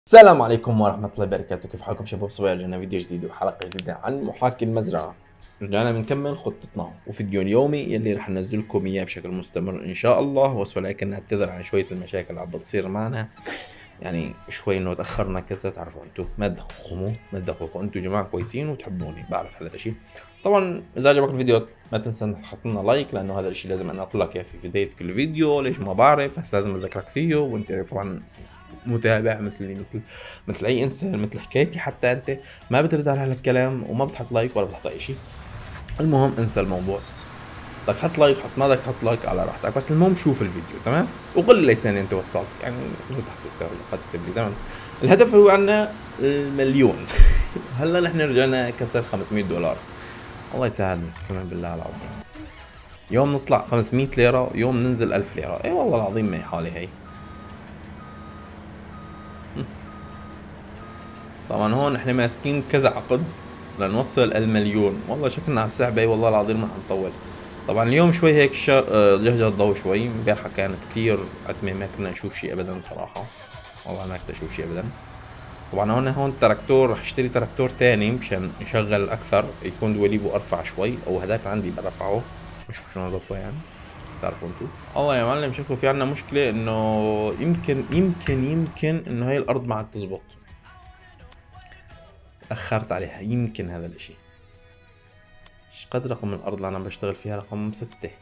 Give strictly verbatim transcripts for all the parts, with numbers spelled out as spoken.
السلام عليكم ورحمة الله وبركاته، كيف حالكم شباب صغير؟ رجعنا فيديو جديد وحلقة جديدة عن محاكي المزرعة. رجعنا بنكمل خطتنا وفيديو اليومي يلي رح ننزل لكم اياه بشكل مستمر ان شاء الله. واسفل لكن نعتذر عن شوية المشاكل اللي عم بتصير معنا، يعني شوي انه تأخرنا كذا. تعرفوا انتم ما تدخلوا ما تدخلوا انتم جماعة كويسين وتحبوني، بعرف هذا الشيء. طبعا اذا عجبك الفيديو ما تنسى تحط لنا لايك، لانه هذا الشيء لازم انا اطلع لك اياه في بداية كل فيديو. ليش ما بعرف، بس لازم اذكرك فيه. وانت طبعا متابع مثلي، مثل مثل اي انسان، مثل حكايتي. حتى انت ما بترد على هالكلام وما بتحط لايك ولا بتحط اي شيء. المهم انسى الموضوع. بدك تحط لايك حط، ما بدك تحط لايك على راحتك، بس المهم شوف الفيديو تمام. وقل لي سنه انت وصلت، يعني لو تحت تكتب لي تمام. الهدف هو عنا المليون. هلا نحن رجعنا كسر خمسمية دولار. الله يسهل، قسما بالله العظيم. يوم نطلع خمسمية ليره، يوم ننزل ألف ليره. اي والله العظيم ما هي حالي هي. طبعا هون احنا ماسكين كذا عقد لنوصل المليون. والله شكلنا على السحبة، والله العظيم ما حنطول. طبعا اليوم شوي هيك شا... جهجه الضوء شوي. امبارحة كان كثير عتمة، ما كنا نشوف شيء ابدا صراحة. والله ما كنا نشوف شيء ابدا. طبعا هون هون تراكتور، رح اشتري تراكتور تاني مشان نشغل اكثر، يكون دواليبه ارفع شوي، او هداك عندي برفعه. نشوف شلون اضبطه يعني. بتعرفوا انتو. الله يا معلم، شكله في عنا مشكلة، انه يمكن يمكن يمكن انه هاي الارض ما عاد تزبط. تأخرت عليها يمكن هذا الاشي. ايش قد رقم الارض اللي انا بشتغل فيها؟ رقم ستة.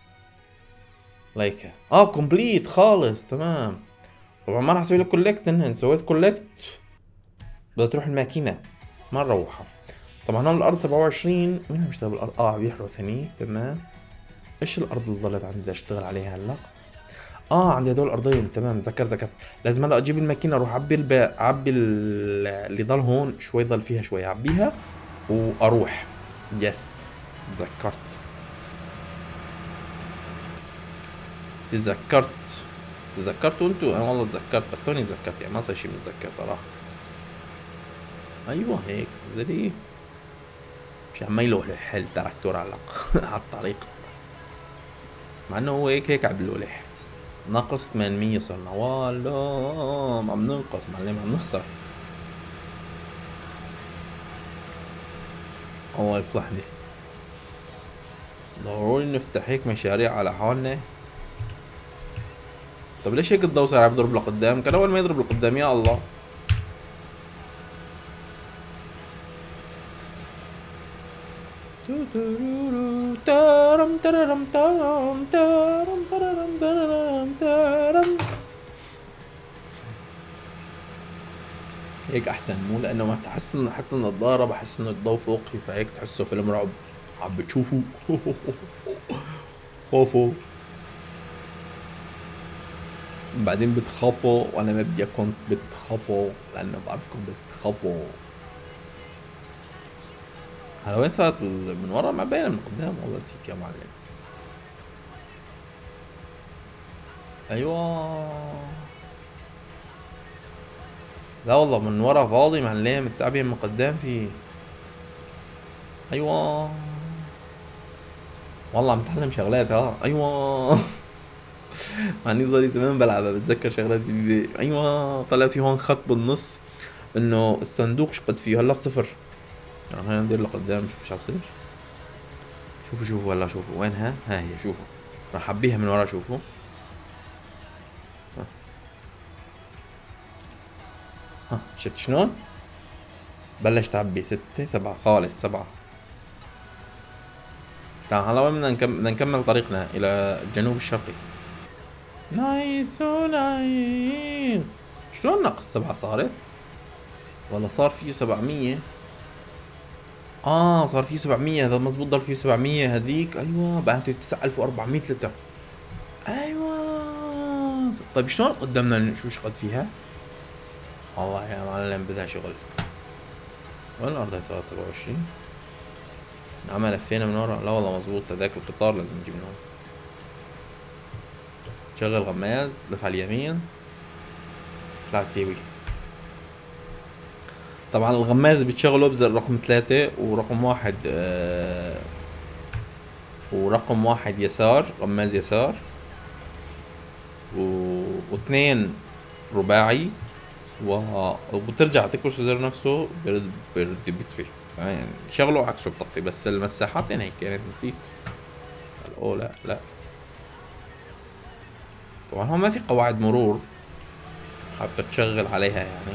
لايكا اه كومبليت خالص تمام. طبعا ما راح اسوي لك كولكت، ان سويت كولكت بدها تروح الماكينة، ما نروحها. طبعا هون الارض سبعة وعشرين. مين عم يشتغل بالارض؟ اه بيحرث هنيك تمام. ايش الارض اللي ضلت عندي اشتغل عليها هلا؟ اه عندي هدول الارضين تمام. ذكرت ذكرت لازم هلا اجيب الماكينه، اروح اعبي الب... اعبي اللي ضل هون شوي، ضل فيها شوي اعبيها واروح. يس تذكرت تذكرت تذكرتوا انتوا؟ انا والله تذكرت، بس توني تذكرت، يعني ما صار شيء متذكر صراحه. ايوه هيك زري مشان ما يلوح التراكتور على على الطريق، مع انه هو هيك هيك عم بلوح. ناقص ثمانمية صرنا. والله عم ننقص معلم، عم نخسر. الله يصلحني. ضروري نفتح هيك مشاريع على حالنا. طب ليش هيك الضوء صار عم يضرب لقدام؟ كان اول ما يضرب لقدام. يا الله. تارم تررم تارم تارم تررم تارم تارم. هيك احسن، مو لانه ما تحس انه حتى النظاره بحس انه الضوء فوقي، فهيك تحسه فيلم رعب عم بتشوفوا. خوفوا بعدين بتخافوا، وانا ما بدي اكون بتخافوا لانه بعرفكم بتخافوا. هلا وين صارت من ورا؟ ما باينه من قدام. والله نسيت يا معلم. ايوه لا والله من ورا فاضي معلم، التعبية من قدام في. ايوه والله عم تعلم شغلات. ها ايوه. مع اني صار لي زمان بلعبها، بتذكر شغلات جديدة. ايوه طلع في هون خط بالنص انه الصندوق شقد فيه. هلا صفر. يعني خلينا ندير لقدام نشوف شو بصير. شوفوا شوفوا هلا شوفوا وينها. ها هي شوفوا، راح احبيها من ورا. شوفوا ها, ها. شفت شلون بلش تعبي؟ ستة سبعة خالص سبعة. تعال هلا وين بدنا نكمل؟ بدنا نكمل طريقنا الى الجنوب الشرقي. نايس نايس. شلون ناقص سبعة صارت؟ ولا صار فيه سبعمية؟ اه صار فيه سبعمية، هذا مزبوط. ضل فيه سبعمية هذيك. ايوه بعد تسعة آلاف وأربعمية لتر. ايوه طيب شلون قدامنا شو شقد فيها؟ والله يا معلم بدها شغل. وين الارض هي؟ صارت سبعة وعشرين. نعم لفينا من ورا. لا والله مزبوط، هذاك القطار لازم نجيب من هون. شغل غماز، لف على اليمين، طلع سيوي. طبعا الغماز بتشغله بزر رقم ثلاثة ورقم واحد. آه ورقم واحد يسار، غماز يسار. و... واثنين رباعي. و... وبترجع تكبس الزر نفسه برد برد بيطفي. يعني شغله عكسه بطفي، بس المساحات يعني هيك كانت نسيت. اوه لا لا، طبعا هون ما في قواعد مرور حابة تشغل عليها يعني،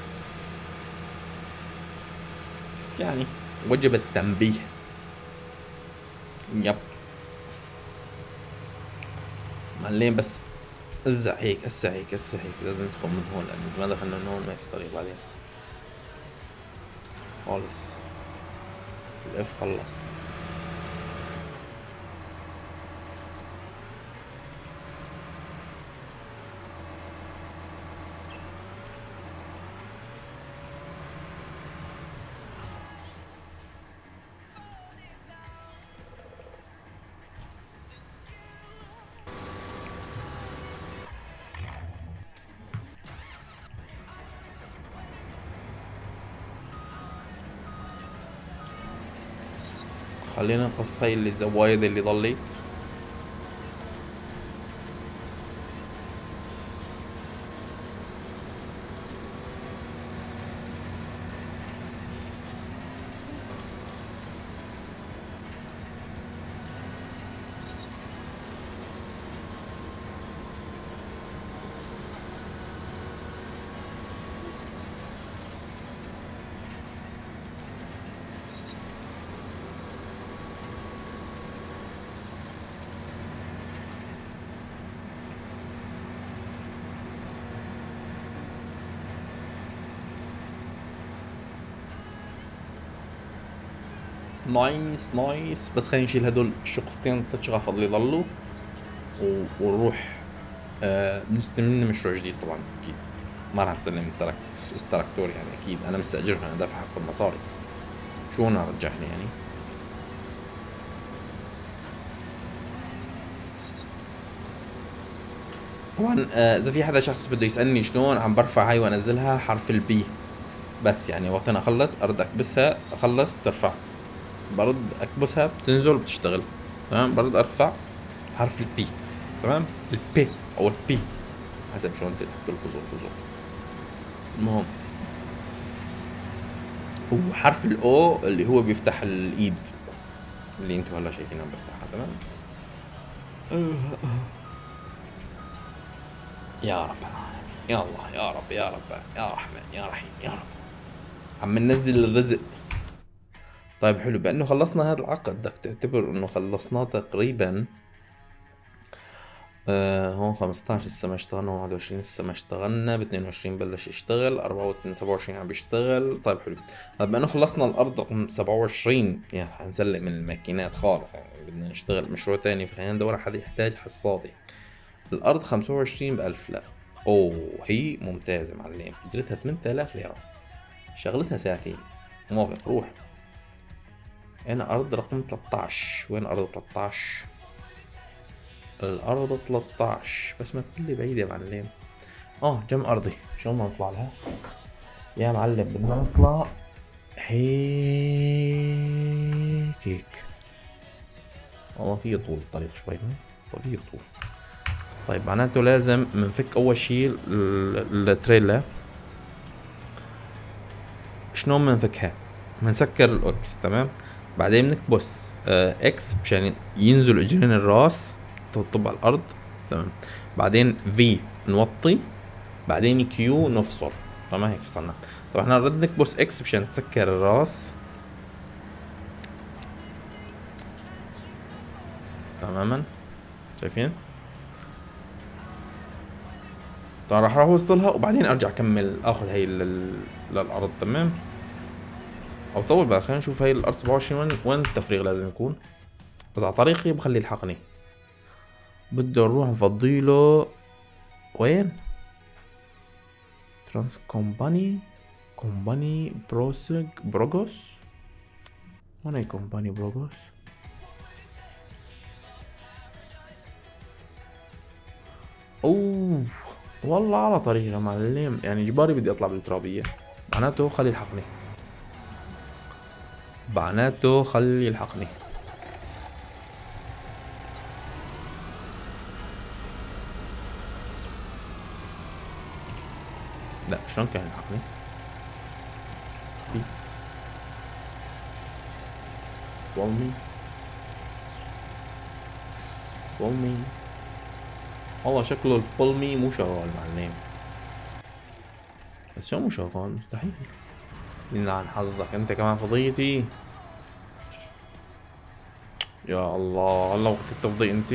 بس يعني وجب التنبيه. يب معلم، بس ازع هيك اسع هيك اسع هيك، لازم ندخل من هون لان اذا ما دخلنا من هون ما في طريق بعدين خالص. الاف خلص. خلينا نقص هاي اللي الزوايد اللي ضلت. نايس نايس، بس خلينا نشيل هدول الشقفتين ثلاث شغف اللي ضلوا و... ونروح آه نستلم مشروع جديد. طبعا اكيد ما راح نسلم التراكس والتراكتور يعني، اكيد انا مستاجرهم، انا دافع حق المصاري، شو انا رجعني يعني. طبعا آه اذا في حدا شخص بده يسالني شلون عم برفع هاي وانزلها، حرف البي بس، يعني وقت انا اخلص ارد اكبسها، اخلص ترفع، برد اكبسها بتنزل وبتشتغل. تمام، برد ارفع حرف البي. تمام، البي او البي حسب شلون انت تلفظوا الفظوا. المهم هو حرف الاو اللي هو بيفتح الايد اللي انتوا هلا شايفين عم بفتحها. تمام. يا رب العالمين، يا الله يا رب يا رب يا رحمن يا رحيم يا رب. عم ننزل الرزق. طيب حلو، بانه خلصنا هذا العقد بدك تعتبر انه خلصناه تقريبا. آه هون خمستاشر لسه ما اشتغلنا، واحد وعشرين لسه ما اشتغلنا، ب اثنين وعشرين بلش يشتغل، أربعة وعشرين سبعة وعشرين عم بيشتغل. طيب حلو، طيب بما انه خلصنا الارض رقم سبعة وعشرين يعني حنسلق من الماكينات خالص، يعني بدنا نشتغل مشروع تاني، فخلينا ندور على حدا يحتاج حصادة. الارض خمسة وعشرين ب ألف. لا اوه هي ممتازة معلم، اجرتها ثمانية آلاف ليرة، شغلتها ساعتين. موافق، روح. هنا ارض رقم ثلاثة عشر، وين ارض ثلاثة عشر؟ الارض ثلاثة عشر بس ما تقول لي بعيدة يا معلم. اه جنب ارضي، شلون بدنا نطلع لها يا معلم؟ بدنا نطلع هيك هيك. والله في طول الطريق شوي، طويل طول. طيب معناته لازم منفك اول شي التريلا. شلون بنفكها؟ بنسكر الاكس. تمام، بعدين بنكبس آه اكس مشان ينزل اجرين الراس تطب على الارض. تمام، بعدين في نوطي، بعدين كيو نفصل. تمام هيك فصلنا. طبعا احنا نرد نكبس اكس مشان تسكر الراس. تماما، شايفين؟ طبعا راح اروح اوصلها وبعدين ارجع اكمل اخذ هي لل... للارض. تمام، او طول بقى، خلينا نشوف هي الارض سبعة وعشرين وين وين التفريغ لازم يكون. بس على طريقي بخليه يلحقني. بده نروح نفضيله وين؟ ترانس كومباني، كومباني بروسج بروغوس. وين هي كومباني بروغوس؟ اوه والله على طريقي يا معلم، يعني اجباري بدي اطلع بالترابية. معناته خلي يلحقني، معناته خلي يلحقني. لا شلون كان يلحقني؟ نسيت. والمي والمي والله شكله الفولمي مو شغال معلم. بس شو مو شغال؟ مستحيل. يلعن حظك انت كمان فضيتي. يا الله الله وقت التفضي انت.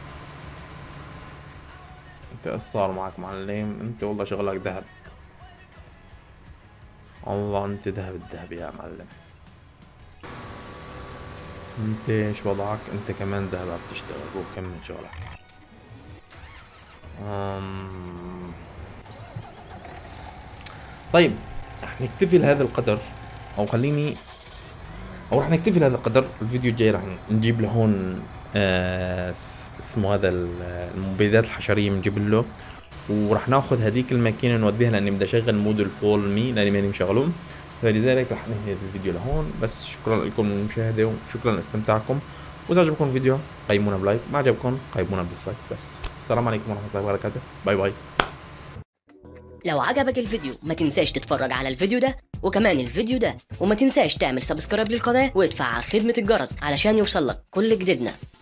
انت ايش صار معك معلم؟ انت والله شغلك ذهب. الله انت ذهب الذهب يا معلم. انت ايش وضعك؟ انت كمان ذهب بتشتغل. روح كمل شغلك. أم... طيب رح نكتفي لهذا القدر، او خليني او رح نكتفي لهذا القدر. الفيديو الجاي رح نجيب لهون آه اسمه هذا المبيدات الحشريه بنجيب له، ورح ناخذ هذيك الماكينه نوديها لاني بدي اشغل مود الفول مي لاني ماني مشغله. فلذلك رح ننهي الفيديو لهون. بس شكرا لكم للمشاهده وشكرا لاستمتاعكم. واذا عجبكم الفيديو قيمونا بلايك، ما عجبكم قيمونا بديسلايك. بس السلام عليكم ورحمه الله وبركاته. باي باي. لو عجبك الفيديو ما تنساش تتفرج على الفيديو ده وكمان الفيديو ده، وما تنساش تعمل سبسكرايب للقناة وادفع على خدمة الجرس علشان يوصلك كل جديدنا.